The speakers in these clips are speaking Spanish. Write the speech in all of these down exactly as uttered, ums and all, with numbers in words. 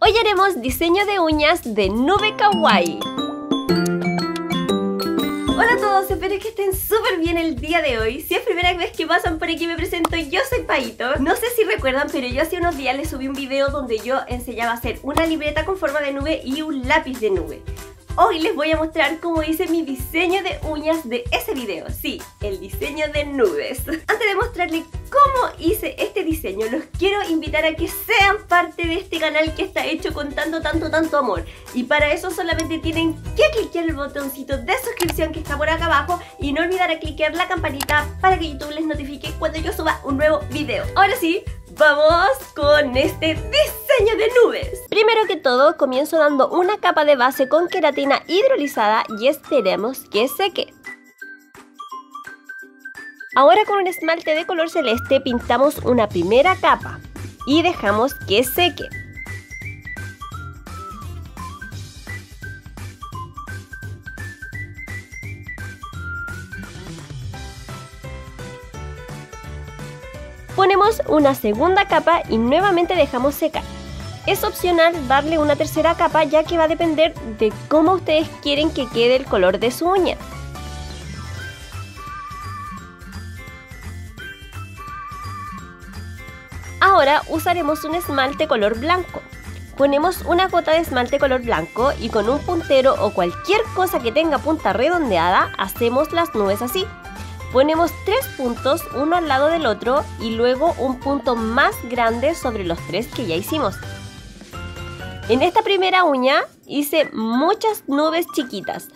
Hoy haremos diseño de uñas de nube kawaii. Hola a todos, espero que estén súper bien el día de hoy. Si es primera vez que pasan por aquí me presento, yo soy Paito. No sé si recuerdan, pero yo hace unos días les subí un video donde yo enseñaba a hacer una libreta con forma de nube y un lápiz de nube. Hoy les voy a mostrar cómo hice mi diseño de uñas de ese video. Sí, el diseño de nubes. Antes de mostrarles cómo hice este diseño, los quiero invitar a que sean parte de este canal que está hecho con tanto, tanto, tanto amor. Y para eso solamente tienen que clicar el botoncito de suscripción que está por acá abajo y no olvidar a clicar la campanita para que YouTube les notifique cuando yo suba un nuevo video. Ahora sí, vamos con este diseño de nubes. Primero que todo, comienzo dando una capa de base con queratina hidrolizada y esperemos que seque. Ahora con un esmalte de color celeste pintamos una primera capa y dejamos que seque. Ponemos una segunda capa y nuevamente dejamos secar. Es opcional darle una tercera capa ya que va a depender de cómo ustedes quieren que quede el color de su uña. Ahora usaremos un esmalte color blanco. Ponemos una gota de esmalte color blanco y con un puntero o cualquier cosa que tenga punta redondeada hacemos las nubes así. Ponemos tres puntos uno al lado del otro y luego un punto más grande sobre los tres que ya hicimos. En esta primera uña hice muchas nubes chiquitas.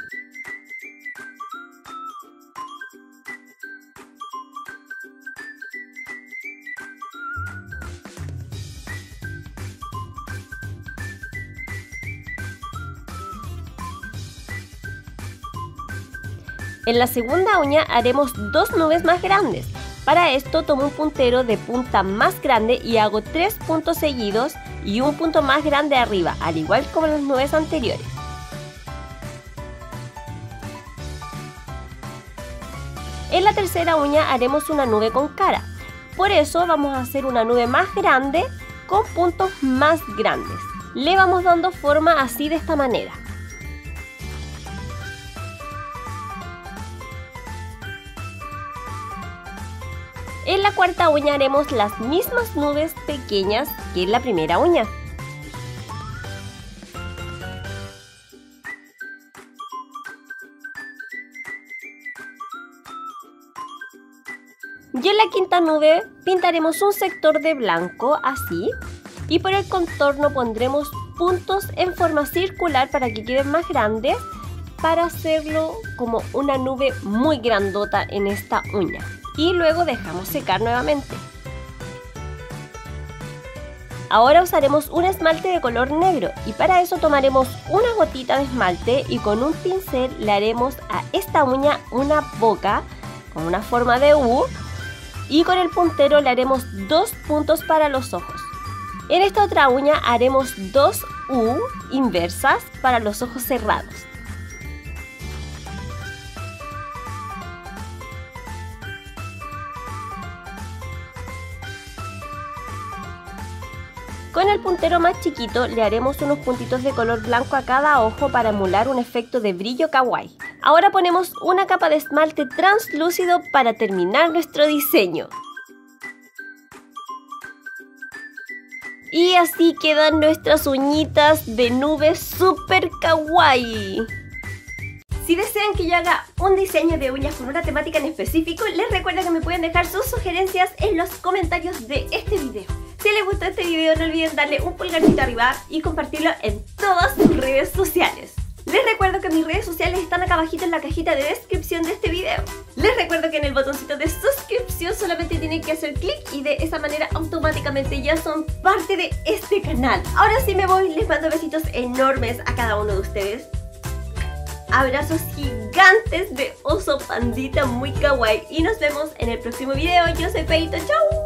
En la segunda uña haremos dos nubes más grandes. Para esto tomo un puntero de punta más grande y hago tres puntos seguidos y un punto más grande arriba, al igual como las nubes anteriores. En la tercera uña haremos una nube con cara. Por eso vamos a hacer una nube más grande con puntos más grandes. Le vamos dando forma así de esta manera. En la cuarta uña haremos las mismas nubes pequeñas que en la primera uña. Y en la quinta nube pintaremos un sector de blanco así y por el contorno pondremos puntos en forma circular para que queden más grandes para hacerlo como una nube muy grandota en esta uña. Y luego dejamos secar nuevamente. Ahora usaremos un esmalte de color negro y para eso tomaremos una gotita de esmalte y con un pincel le haremos a esta uña una boca con una forma de U y con el puntero le haremos dos puntos para los ojos. En esta otra uña haremos dos U inversas para los ojos cerrados. Con el puntero más chiquito le haremos unos puntitos de color blanco a cada ojo para emular un efecto de brillo kawaii. Ahora ponemos una capa de esmalte translúcido para terminar nuestro diseño. Y así quedan nuestras uñitas de nube super kawaii. Si desean que yo haga un diseño de uñas con una temática en específico, les recuerdo que me pueden dejar sus sugerencias en los comentarios de este video. Si les gustó este video no olviden darle un pulgarcito arriba y compartirlo en todas sus redes sociales. Les recuerdo que mis redes sociales están acá abajito en la cajita de descripción de este video. Les recuerdo que en el botoncito de suscripción solamente tienen que hacer clic y de esa manera automáticamente ya son parte de este canal. Ahora sí me voy, les mando besitos enormes a cada uno de ustedes. Abrazos gigantes de oso pandita muy kawaii y nos vemos en el próximo video. Yo soy Paito, chau.